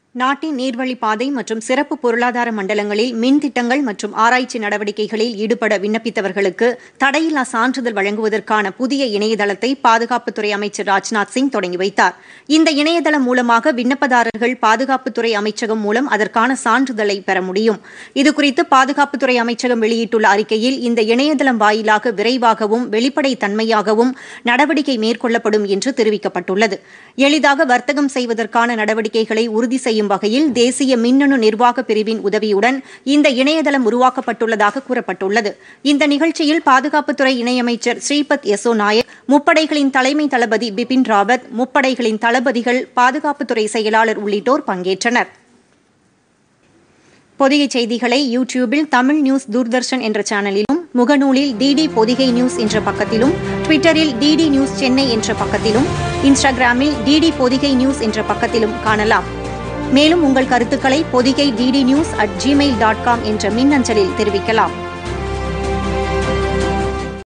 நாட்டின் நீர்வழிப்பாதை மற்றும் சிறப்பு பொருளாதார மண்டலங்களில் மின் திட்டங்கள் மற்றும் ஆராய்ச்சி நடவடிக்கைகளில் ஈடுபட விண்ணப்பித்தவர்களுக்கு தடையில்லா சான்றிதழ் வழங்குவதற்கான புதிய இணையதளத்தை பாதுகாப்புத்துறை அமைச்சர் ராஜ்நாத் சிங் தொடங்கி வைத்தார். இந்த இணையதளம் மூலமாக விண்ணப்பதாரர்கள் பாதுகாப்புத்துறை அமைச்சகம் மூலம் அதற்கான சான்றிதழை பெற முடியும். இதுகுறித்து பாதுகாப்புத்துறை அமைச்சகம் வெளியிட்டுள்ள அறிக்கையில் இந்த இணையதளம் வாயிலாக விரைவாகவும் வெளிப்படைத்தன்மையாகவும் நடவடிக்கை மேற்கொள்ளப்படும் என்று தெரிவிக்கப்பட்டுள்ளது. எளிதாக வர்த்தகம் செய்வதற்கான நடவடிக்கைகளை உறுதி செய்யும் வகையில் தேசிய மின்னணு நிர்வாக பிரிவின் உதவியுடன் இந்த இணையதளம் உருவாக்கப்பட்டுள்ளதாக கூறப்பட்டுள்ளது. இந்த நிகழ்ச்சியில் பாதுகாப்புத்துறை இணையமைச்சர் ஸ்ரீபத் யசோ நாயக், முப்படைகளின் தலைமை தளபதி பிபின் ராவத், முப்படைகளின் தளபதிகள், பாதுகாப்புத்துறை செயலாளர் உள்ளிட்டோர் பங்கேற்றனர். பொதிகை செய்திகளை யூடியூபில் தமிழ் நியூஸ் தூர்தர்ஷன் என்ற சேனலிலும், முகநூலில் டிடி பொதிகை நியூஸ் என்ற பக்கத்திலும், ட்விட்டரில் டிடி நியூஸ் சென்னை என்ற பக்கத்திலும், இன்ஸ்டாகிராமில் டிடி பொதிகை நியூஸ் என்ற பக்கத்திலும் காணலாம். மேலும் உங்கள் கருத்துக்களை பொதிகை ddnews@gmail.com என்ற மின்னஞ்சலில் தெரிவிக்கலாம்.